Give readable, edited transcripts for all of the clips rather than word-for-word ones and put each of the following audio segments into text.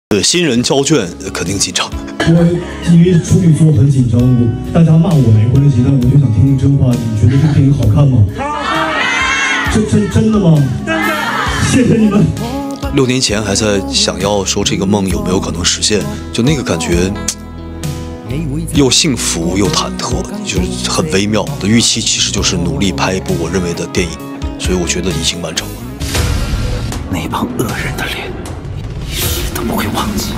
新人交卷肯定紧张。 我因为处女座很紧张，大家骂我没关系，但我就想听听真话。你觉得这个电影好看吗？真的吗？真的。谢谢你们。 6年前还在想要说这个梦有没有可能实现，就那个感觉，又幸福又忐忑，就是很微妙的预期，其实就是努力拍一部我认为的电影，所以我觉得已经完成了。 那帮恶人的脸，一世都不会忘记。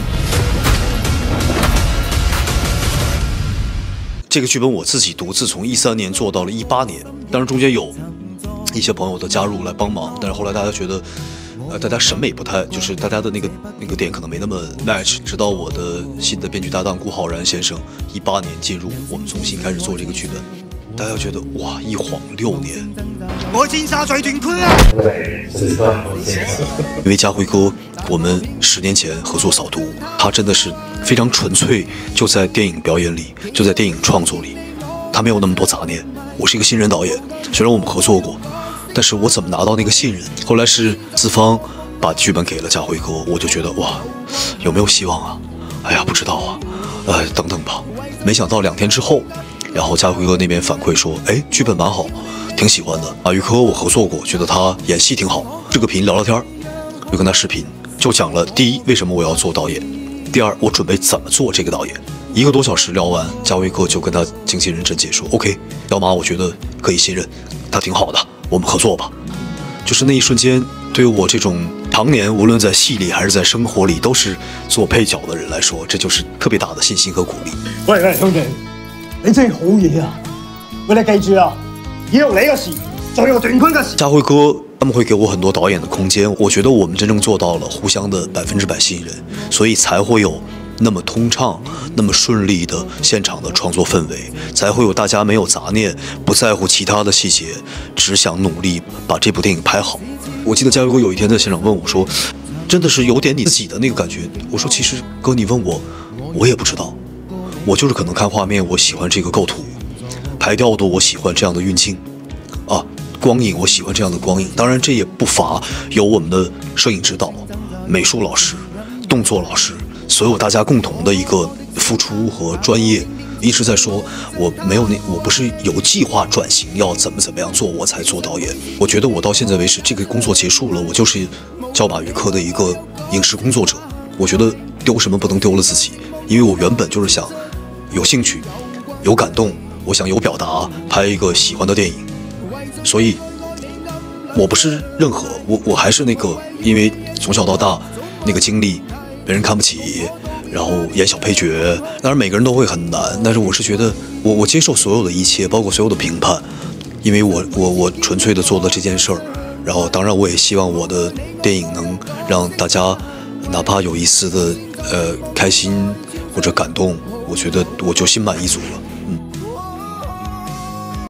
这个剧本我自己独自从13年做到了18年，当然中间有一些朋友的加入来帮忙，但是后来大家觉得，大家审美不太，就是大家的那个点可能没那么 match。直到我的新的编剧搭档顾浩然先生18年进入，我们重新开始做这个剧本，大家觉得哇，一晃6年。 我尖沙咀段區啊！ 因为家辉哥，我们10年前合作扫毒，他真的是非常纯粹，就在电影表演里，就在电影创作里，他没有那么多杂念。我是一个新人导演，虽然我们合作过，但是我怎么拿到那个信任？后来是资方把剧本给了家辉哥，我就觉得哇，有没有希望啊？哎呀，不知道啊，等等吧。没想到2天之后，然后家辉哥那边反馈说，哎，剧本蛮好，挺喜欢的啊。宇科我合作过，觉得他演戏挺好。视个频聊聊天，就跟他视频，就讲了第一为什么我要做导演，第二我准备怎么做这个导演。1个多小时聊完，家辉哥就跟他经纪人甄姐说 ，OK， 小马我觉得可以信任，他挺好的，我们合作吧。就是那一瞬间，对于我这种常年无论在戏里还是在生活里都是做配角的人来说，这就是特别大的信心和鼓励。 喂，兄弟，你真係好嘢啊！喂，你記住啊，以後你嘅事就係我段坤嘅事。 家辉哥他们会给我很多導演的空間，我覺得我們真正做到了互相的100%信任，所以才會有那麼通暢、那麼順利的現場的創作氛圍，才會有大家沒有雜念，不在乎其他的細節，只想努力把這部電影拍好。我記得家辉哥有一天在現場問我說，真的是有點你自己的那個感覺。我說其實哥你問我，我也不知道，我就是可能看畫面我喜歡這個構圖，排調度我喜歡這樣的運鏡啊，光影我喜歡這樣的光影，當然這也不乏有我們的攝影指導、美術老師、動作老師，所有大家共同的一個付出和專業。一直在說我不是有計劃轉型要怎麼樣做我才做導演。我覺得我到現在為止這個工作結束了，我就是教馬宇科的一個影視工作者。我覺得丟什麼不能丟了自己，因為我原本就是想有興趣、有感動，我想有表達，拍一個喜歡的電影。所以我不是任何我還是那個因為從小到大那個經歷被人看不起，然後演小配角，當然每個人都會很難，但是我是覺得我接受所有的一切，包括所有的評判，因為我純粹的做了這件事兒，然後當然我也希望我的電影能讓大家哪怕有一絲的開心或者感動，我覺得我就心滿意足了。